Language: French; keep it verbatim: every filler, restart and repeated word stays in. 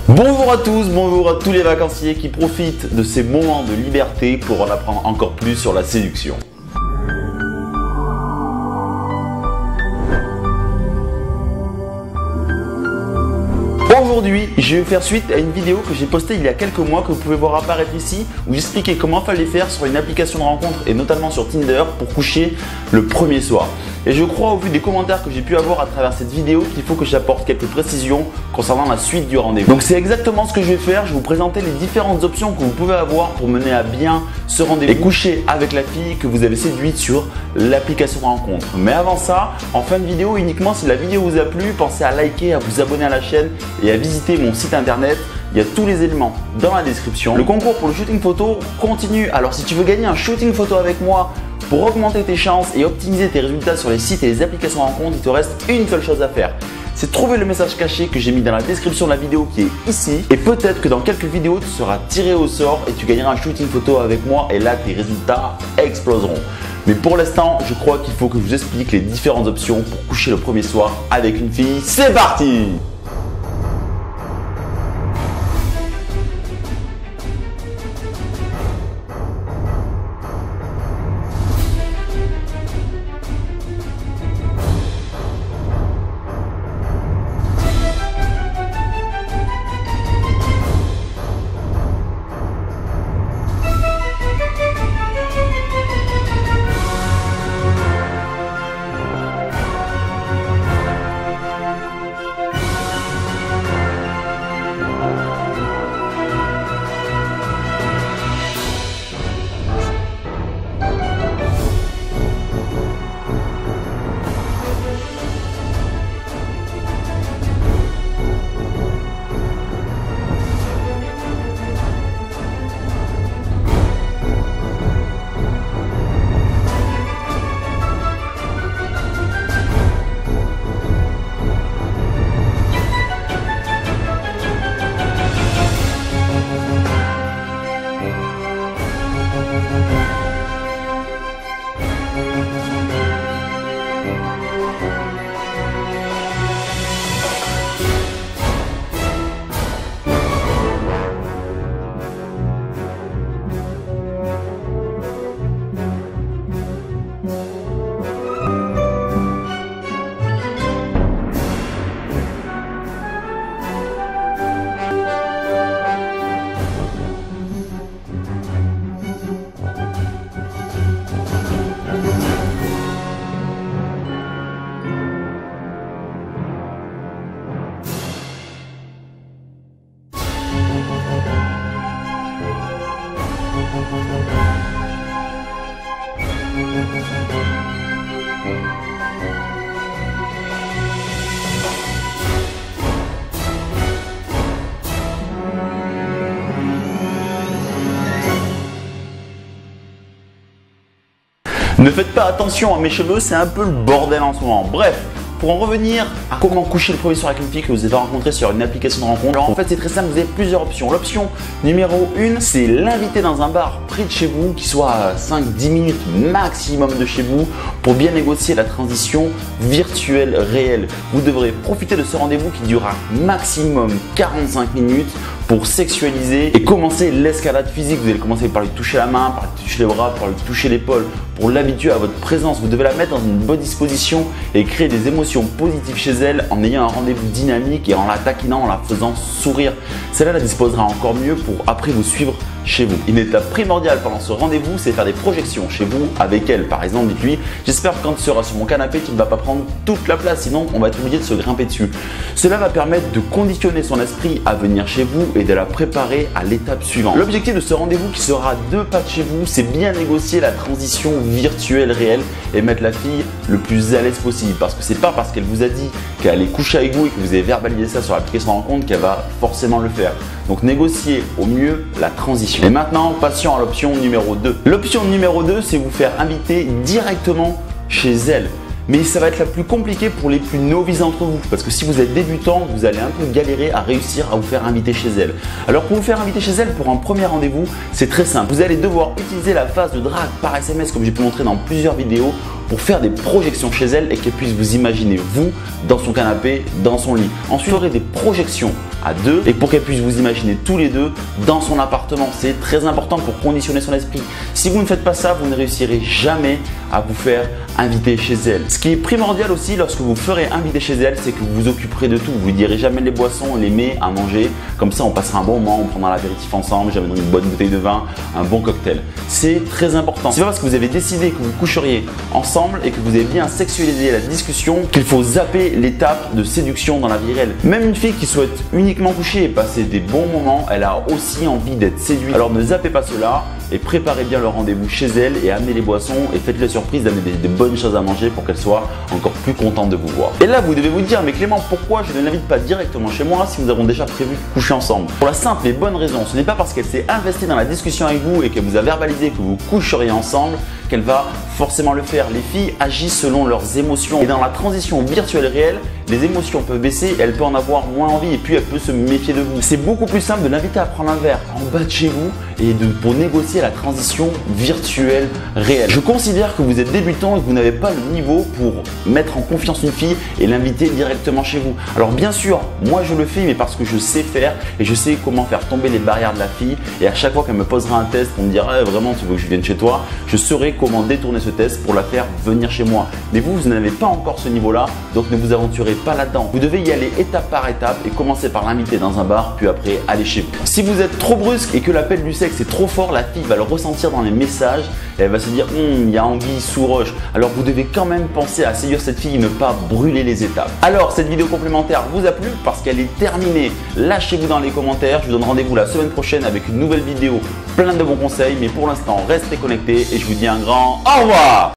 Bonjour à tous, bonjour à tous les vacanciers qui profitent de ces moments de liberté pour en apprendre encore plus sur la séduction. Aujourd'hui, je vais faire suite à une vidéo que j'ai postée il y a quelques mois que vous pouvez voir apparaître ici où j'expliquais comment fallait faire sur une application de rencontre et notamment sur Tinder pour coucher le premier soir. Et je crois au vu des commentaires que j'ai pu avoir à travers cette vidéo qu'il faut que j'apporte quelques précisions concernant la suite du rendez-vous. Donc c'est exactement ce que je vais faire, je vais vous présenter les différentes options que vous pouvez avoir pour mener à bien ce rendez-vous et coucher avec la fille que vous avez séduite sur l'application de rencontre. Mais avant ça, en fin de vidéo, uniquement si la vidéo vous a plu, pensez à liker, à vous abonner à la chaîne et à visiter mon site internet. Il y a tous les éléments dans la description. Le concours pour le shooting photo continue. Alors si tu veux gagner un shooting photo avec moi pour augmenter tes chances et optimiser tes résultats sur les sites et les applications de rencontre, il te reste une seule chose à faire. C'est trouver le message caché que j'ai mis dans la description de la vidéo qui est ici. Et peut-être que dans quelques vidéos, tu seras tiré au sort et tu gagneras un shooting photo avec moi et là, tes résultats exploseront. Mais pour l'instant, je crois qu'il faut que je vous explique les différentes options pour coucher le premier soir avec une fille. C'est parti! Ne faites pas attention à mes cheveux, c'est un peu le bordel en ce moment. Bref, pour en revenir à comment coucher le premier soir avec une fille que vous avez rencontrée sur une application de rencontre, alors en fait c'est très simple, vous avez plusieurs options. L'option numéro un, c'est l'inviter dans un bar près de chez vous, qui soit à cinq à dix minutes maximum de chez vous, pour bien négocier la transition virtuelle réelle. Vous devrez profiter de ce rendez-vous qui durera maximum quarante-cinq minutes pour sexualiser et commencer l'escalade physique. Vous allez commencer par lui toucher la main, par lui toucher les bras, par lui toucher l'épaule, pour l'habituer à votre présence. Vous devez la mettre dans une bonne disposition et créer des émotions positives chez elle en ayant un rendez-vous dynamique et en la taquinant, en la faisant sourire. Celle-là la disposera encore mieux pour après vous suivre chez vous. Une étape primordiale pendant ce rendez-vous, c'est faire des projections chez vous avec elle. Par exemple, dites-lui, j'espère que quand tu seras sur mon canapé, tu ne vas pas prendre toute la place, sinon on va être obligé de se grimper dessus. Cela va permettre de conditionner son esprit à venir chez vous et de la préparer à l'étape suivante. L'objectif de ce rendez-vous qui sera à deux pas de chez vous, c'est bien négocier la transition virtuelle réelle et mettre la fille le plus à l'aise possible. Parce que c'est pas parce qu'elle vous a dit qu'elle allait coucher avec vous et que vous avez verbalisé ça sur l'application de rencontre qu'elle va forcément le faire. Donc négociez au mieux la transition. Et maintenant, passons à l'option numéro deux. L'option numéro deux, c'est vous faire inviter directement chez elle. Mais ça va être la plus compliquée pour les plus novices d'entre vous. Parce que si vous êtes débutant, vous allez un peu galérer à réussir à vous faire inviter chez elle. Alors pour vous faire inviter chez elle pour un premier rendez-vous, c'est très simple. Vous allez devoir utiliser la phase de drague par S M S comme j'ai pu montrer dans plusieurs vidéos pour faire des projections chez elle et qu'elle puisse vous imaginer vous dans son canapé, dans son lit. Ensuite, vous ferez des projections à deux et pour qu'elle puisse vous imaginer tous les deux dans son appartement. C'est très important pour conditionner son esprit. Si vous ne faites pas ça, vous ne réussirez jamais à vous faire inviter chez elle. Ce qui est primordial aussi lorsque vous ferez inviter chez elle, c'est que vous vous occuperez de tout. Vous ne direz jamais les boissons, les mets à manger. Comme ça, on passera un bon moment, on prendra l'apéritif ensemble, j'amènerai une bonne bouteille de vin, un bon cocktail. C'est très important. C'est pas parce que vous avez décidé que vous coucheriez ensemble et que vous avez bien sexualisé la discussion qu'il faut zapper l'étape de séduction dans la vie réelle. Même une fille qui souhaite uniquement coucher et passer des bons moments, elle a aussi envie d'être séduite. Alors ne zappez pas cela et préparez bien le rendez-vous chez elle et amenez les boissons et faites la surprise d'amener des, des bonnes choses à manger pour qu'elle soit encore plus contente de vous voir. Et là, vous devez vous dire, mais Clément, pourquoi je ne l'invite pas directement chez moi si nous avons déjà prévu de coucher ensemble? Pour la simple et bonne raison, ce n'est pas parce qu'elle s'est investie dans la discussion avec vous et qu'elle vous a verbalisé que vous coucheriez ensemble qu'elle va forcément le faire. Les filles agissent selon leurs émotions et dans la transition virtuelle réelle, les émotions peuvent baisser et elle peut en avoir moins envie et puis elle peut se méfier de vous. C'est beaucoup plus simple de l'inviter à prendre un verre en bas de chez vous et de, pour négocier la transition virtuelle réelle. Je considère que vous êtes débutant et que vous n'avez pas le niveau pour mettre en confiance une fille et l'inviter directement chez vous. Alors bien sûr, moi je le fais mais parce que je sais faire et je sais comment faire tomber les barrières de la fille et à chaque fois qu'elle me posera un test pour me dire eh, vraiment tu veux que je vienne chez toi, je saurai comment détourner ce test pour la faire venir chez moi. Mais vous, vous n'avez pas encore ce niveau-là, donc ne vous aventurez pas là-dedans. Vous devez y aller étape par étape et commencer par l'inviter dans un bar, puis après aller chez vous. Si vous êtes trop brusque et que l'appel du sexe est trop fort, la fille va le ressentir dans les messages et elle va se dire hm, il y a anguille sous roche. Alors vous devez quand même penser à séduire cette fille et ne pas brûler les étapes. Alors cette vidéo complémentaire vous a plu parce qu'elle est terminée. Lâchez-vous dans les commentaires. Je vous donne rendez-vous la semaine prochaine avec une nouvelle vidéo, plein de bons conseils. Mais pour l'instant, restez connectés et je vous dis un grand au revoir.